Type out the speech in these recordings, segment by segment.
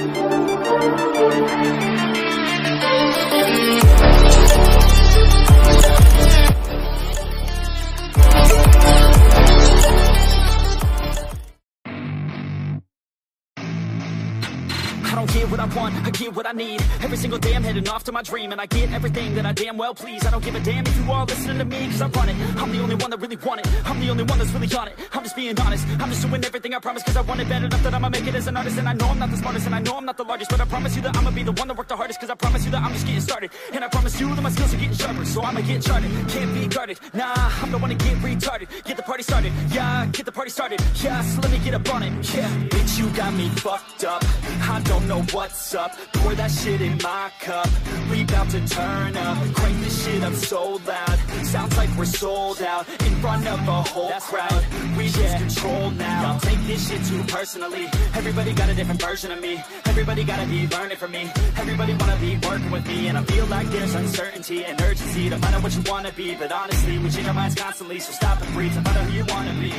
I don't get what I want, I get what I need. Every single day I'm heading off to my dream, and I get everything that I damn well please. I don't give a damn if you all listening to me, cause I run it. I'm the only one that really want it, I'm the only one that's really on it. I'm just being honest, I'm just doing everything I promise, cause I want it bad enough that I'ma make it as an artist. And I know I'm not the smartest, and I know I'm not the largest, but I promise you that I'ma be the one that worked the hardest. Cause I promise you that I'm just getting started, and I promise you that my skills are getting sharper. So I'ma get charted, can't be guarded. Nah, I'm the one to get retarded. Get the party started, yeah, get the party started. Yeah, so let me get up on it, yeah. Bitch, you got me fucked up, I don't know what's up. Pour that shit in my cup, we bout to turn up. Crank this shit up so loud, sounds like we're sold out. In front of a whole crowd, we lose control now. Y'all take this shit too personally, everybody got a different version of me. Everybody gotta be learning from me, everybody wanna be working with me. And I feel like there's uncertainty and urgency to find out what you wanna be. But honestly, we change our minds constantly, so stop and breathe to find out who you wanna be.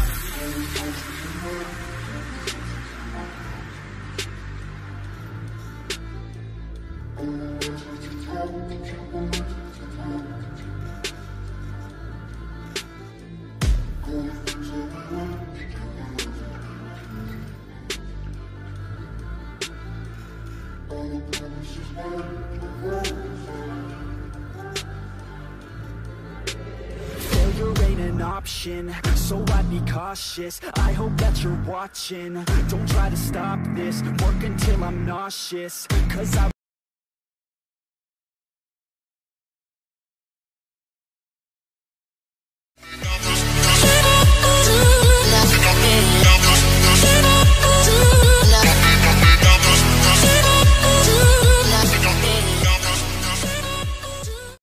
Failure ain't an option, so I'd be cautious. I hope that you're watching, don't try to stop this. Work until I'm nauseous, cause I